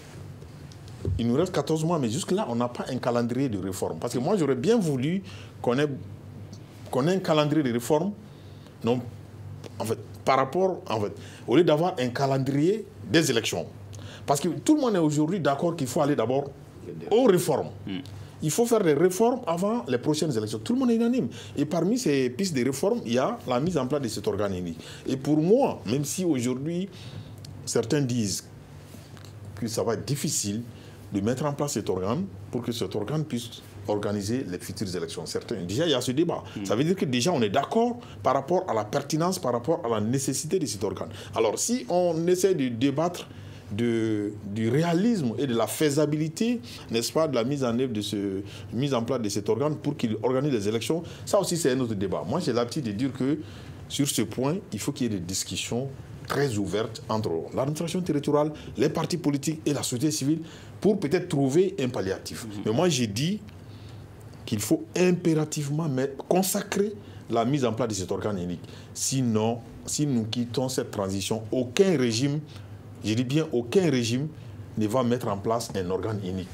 il nous reste quatorze mois, mais jusque-là, on n'a pas un calendrier de réforme. Parce que moi, j'aurais bien voulu qu'on ait, qu'on ait un calendrier de réforme. Non, en fait, par rapport, en fait, au lieu d'avoir un calendrier des élections. Parce que tout le monde est aujourd'hui d'accord qu'il faut aller d'abord aux réformes. Mm. Il faut faire des réformes avant les prochaines élections. Tout le monde est unanime. Et parmi ces pistes de réforme, il y a la mise en place de cet organe unique. Et pour moi, même si aujourd'hui, certains disent que ça va être difficile de mettre en place cet organe pour que cet organe puisse organiser les futures élections. Certains, déjà, il y a ce débat. Mm. Ça veut dire que déjà, on est d'accord par rapport à la pertinence, par rapport à la nécessité de cet organe. Alors, si on essaie de débattre De, du réalisme et de la faisabilité, n'est-ce pas, de la mise en œuvre de ce, mise en place de cet organe pour qu'il organise les élections, ça aussi c'est un autre débat. Moi j'ai l'habitude de dire que sur ce point, il faut qu'il y ait des discussions très ouvertes entre l'administration territoriale, les partis politiques et la société civile pour peut-être trouver un palliatif. Mm-hmm. Mais moi j'ai dit qu'il faut impérativement mettre, consacrer la mise en place de cet organe unique. Sinon, si nous quittons cette transition, aucun régime, je dis bien aucun régime ne va mettre en place un organe unique.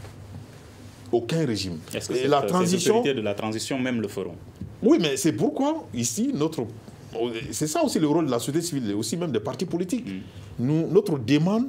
Aucun régime. Est-ce que cette, la transition, ces autorités de la transition même le feront? Oui, mais c'est pourquoi ici, notre, c'est ça aussi le rôle de la société civile et aussi même des partis politiques. Mm. Nous, notre demande,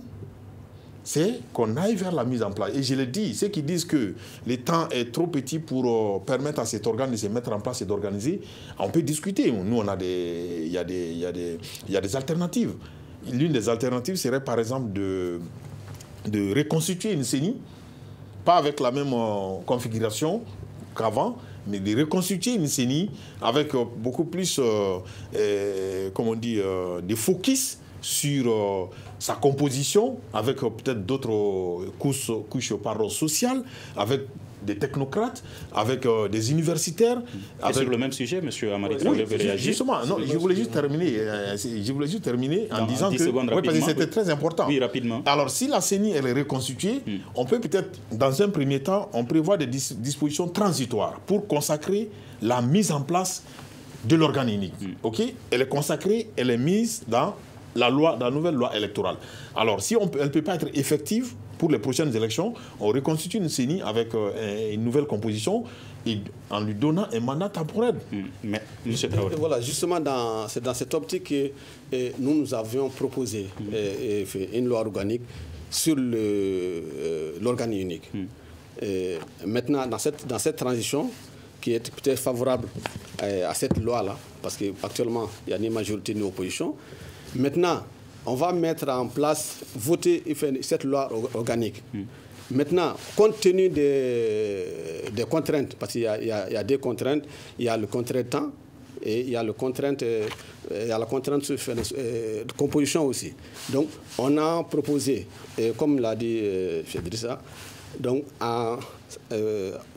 c'est qu'on aille vers la mise en place. Et je le dis, ceux qui disent que le temps est trop petit pour euh, permettre à cet organe de se mettre en place et d'organiser, on peut discuter. Nous, on a des, il y a des, il y a des, il y a des alternatives. L'une des alternatives serait par exemple de, de reconstituer une C E N I, pas avec la même euh, configuration qu'avant, mais de reconstituer une C E N I avec euh, beaucoup plus, euh, euh, comment on dit, euh, de focus sur euh, sa composition, avec euh, peut-être d'autres euh, couches, couches pardon, sociales, avec des technocrates, avec euh, des universitaires. Et avec... sur le même sujet, M. Amari Traoré veut réagir. Justement, non, je voulais juste terminer, euh, je voulais juste terminer en Dans disant que... Oui, parce que c'était très important. Oui, rapidement. Alors, si la C E N I elle est reconstituée, hmm. on peut peut-être, dans un premier temps, on prévoit des dis dispositions transitoires pour consacrer la mise en place de l'organe unique. Hmm. OK? Elle est consacrée, elle est mise dans la loi, dans la nouvelle loi électorale. Alors, si on peut, elle ne peut pas être effective pour les prochaines élections, on reconstitue une C E N I avec euh, une nouvelle composition et en lui donnant un mandat temporaire. Mmh. Mais, monsieur Traoré. Voilà, justement, c'est dans cette optique que et, nous, nous avions proposé mmh. et, et fait une loi organique sur l'organe euh, unique. Mmh. Et maintenant, dans cette, dans cette transition, qui est peut-être favorable à, à cette loi-là, parce qu'actuellement, il n'y a ni majorité ni opposition, maintenant, on va mettre en place, voter cette loi organique. Mm. Maintenant, compte tenu des, des contraintes, parce qu'il y, y, y a des contraintes, il y a le contrainte-temps et il y a, le contrainte, euh, il y a la contrainte euh, de composition aussi. Donc, on a proposé, et comme l'a dit euh, M. Drissa, donc, à, euh,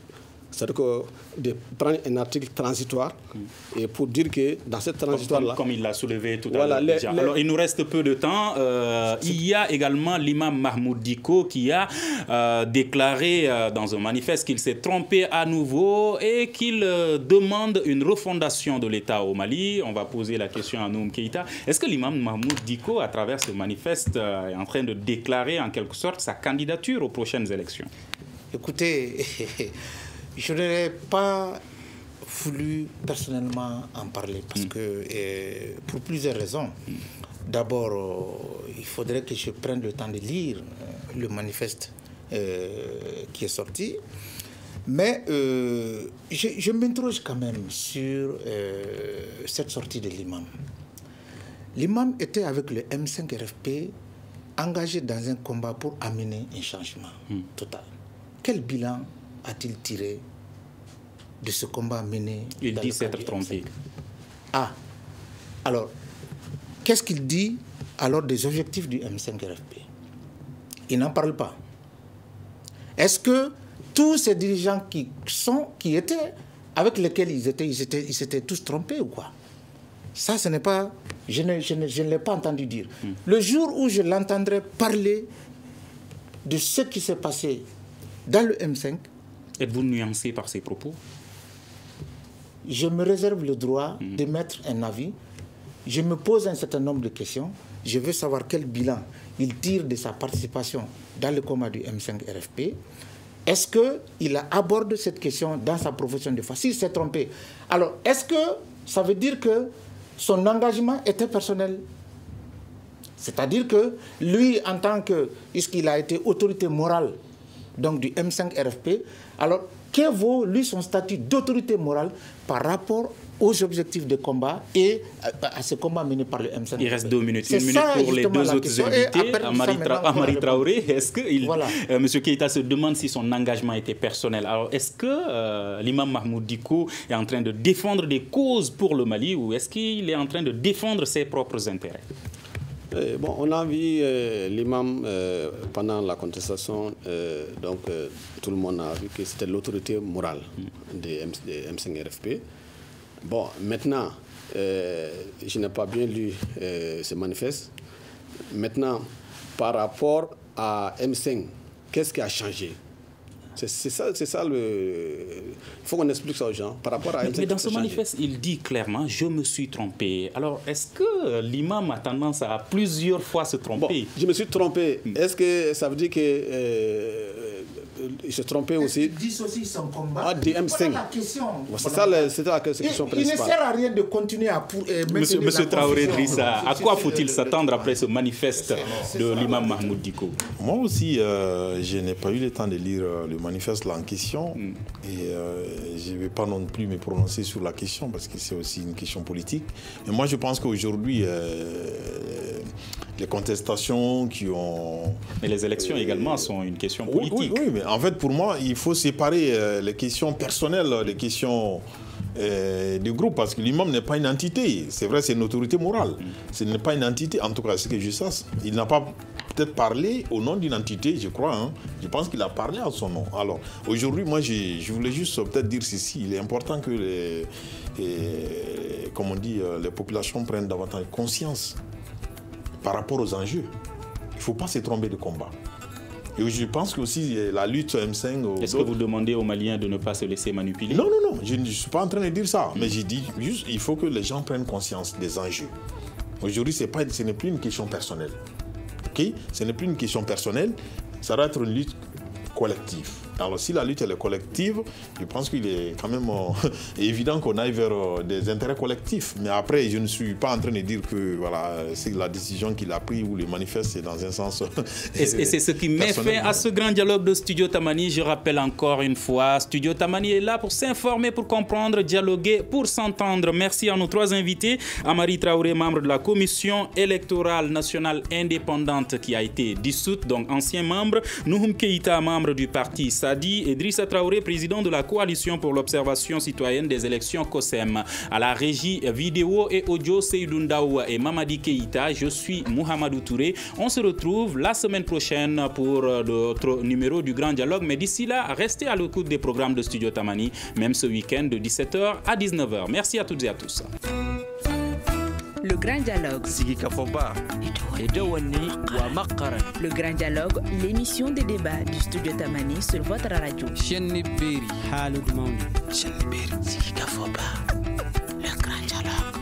C'est-à-dire que de prendre un article transitoire et pour dire que dans cette transitoire-là... Comme, comme il l'a soulevé tout voilà, à l'heure déjà. Les... Alors, il nous reste peu de temps. Euh, il y a également l'imam Mahmoud Dicko qui a euh, déclaré euh, dans un manifeste qu'il s'est trompé à nouveau et qu'il euh, demande une refondation de l'État au Mali. On va poser la question à Nouhoum Keïta. Est-ce que l'imam Mahmoud Dicko, à travers ce manifeste, euh, est en train de déclarer en quelque sorte sa candidature aux prochaines élections? Écoutez... Je n'aurais pas voulu personnellement en parler parce mm. que, et, pour plusieurs raisons. Mm. D'abord, euh, il faudrait que je prenne le temps de lire euh, le manifeste euh, qui est sorti. Mais euh, je, je m'interroge quand même sur euh, cette sortie de l'imam. L'imam était avec le M cinq R F P engagé dans un combat pour amener un changement mm. total. Quel bilan a-t-il tiré de ce combat mené? Il dit s'être trompé. Ah, alors, qu'est-ce qu'il dit alors des objectifs du M cinq R F P? Il n'en parle pas. Est-ce que tous ces dirigeants qui sont, qui étaient, avec lesquels ils étaient, ils étaient, ils s'étaient tous trompés ou quoi? Ça, ce n'est pas, je ne, je ne, je ne l'ai pas entendu dire. Hmm. Le jour où je l'entendrai parler de ce qui s'est passé dans le M cinq, êtes-vous nuancé par ces propos? Je me réserve le droit mmh. d'émettre un avis. Je me pose un certain nombre de questions. Je veux savoir quel bilan il tire de sa participation dans le combat du M cinq R F P. Est-ce qu'il aborde cette question dans sa profession de foi? S'il s'est trompé, alors est-ce que ça veut dire que son engagement était personnel? C'est-à-dire que lui, en tant que, puisqu'il a été autorité morale donc du M cinq R F P, alors que vaut lui son statut d'autorité morale par rapport aux objectifs de combat et à, à ce combat mené par le M cinq R F P? Il reste deux minutes. Une minute ça, pour les deux autres question. invités. Amari Traoré, est-ce que il, voilà. euh, M. Keïta se demande si son engagement était personnel. Alors, est-ce que euh, l'imam Mahmoud Dicko est en train de défendre des causes pour le Mali ou est-ce qu'il est en train de défendre ses propres intérêts? Euh, bon, on a vu euh, l'imam euh, pendant la contestation, euh, donc euh, tout le monde a vu que c'était l'autorité morale mm. des M cinq R F P. Bon, maintenant, euh, je n'ai pas bien lu euh, ce manifeste. Maintenant, par rapport à M cinq, qu'est-ce qui a changé? C'est ça, c'est ça le... Il faut qu'on explique ça aux gens. Par rapport à mais, mais dans ce manifeste, il dit clairement « je me suis trompé ». Alors, est-ce que l'imam a tendance à plusieurs fois se tromper? Bon, je me suis trompé. Mm. Est-ce que ça veut dire que... Euh, il se trompait aussi? Il dissocie son combat. Ah, du M cinq. C'est ça la, c'est la question il, principale. Il ne sert à rien de continuer à pour, euh, Monsieur, Monsieur Traoré Drissa, à quoi faut-il s'attendre après ce manifeste de l'imam Mahmoud Dicko? Moi aussi, euh, je n'ai pas eu le temps de lire le manifeste là en question. Mm. Et euh, je ne vais pas non plus me prononcer sur la question parce que c'est aussi une question politique. Mais moi, je pense qu'aujourd'hui, euh, les contestations qui ont... Mais les élections euh, également sont une question politique. Oui, oui, mais en fait, pour moi, il faut séparer euh, les questions personnelles, les questions euh, du groupe, parce que l'imam n'est pas une entité. C'est vrai, c'est une autorité morale. Mm. Ce n'est pas une entité, en tout cas, ce que je sache. Il n'a pas peut-être parlé au nom d'une entité, je crois. Hein. Je pense qu'il a parlé à son nom. Alors, aujourd'hui, moi, je voulais juste peut-être dire ceci. Il est important que les, les, comme on dit, les populations prennent davantage conscience par rapport aux enjeux. Il ne faut pas se tromper de combat. Et je pense que aussi la lutte M cinq... Est-ce que vous demandez aux Maliens de ne pas se laisser manipuler? Non, non, non, je ne suis pas en train de dire ça. Mais j'ai dit juste il faut que les gens prennent conscience des enjeux. Aujourd'hui, ce n'est plus une question personnelle. Okay? Ce n'est plus une question personnelle, ça doit être une lutte collective. Alors si la lutte elle est collective, je pense qu'il est quand même euh, évident qu'on aille vers euh, des intérêts collectifs. Mais après, je ne suis pas en train de dire que voilà, c'est la décision qu'il a prise ou le manifeste c'est dans un sens... et et c'est ce qui met fin à ce grand dialogue de Studio Tamani. Je rappelle encore une fois, Studio Tamani est là pour s'informer, pour comprendre, dialoguer, pour s'entendre. Merci à nos trois invités. Amari Traoré, membre de la Commission électorale nationale indépendante qui a été dissoute, donc ancien membre. Nouhoum Keïta, membre du parti a dit Idrissa Traoré, président de la coalition pour l'observation citoyenne des élections COSEM. À la régie vidéo et audio, Seydou Ndaw et Mamadi Keïta. Je suis Mohamedou Touré. On se retrouve la semaine prochaine pour d'autres numéros du Grand Dialogue. Mais d'ici là, restez à l'écoute des programmes de Studio Tamani, même ce week-end de dix-sept heures à dix-neuf heures. Merci à toutes et à tous. Le Grand Dialogue. Le Grand Dialogue, l'émission des débats du Studio Tamani sur votre radio. Le Grand Dialogue.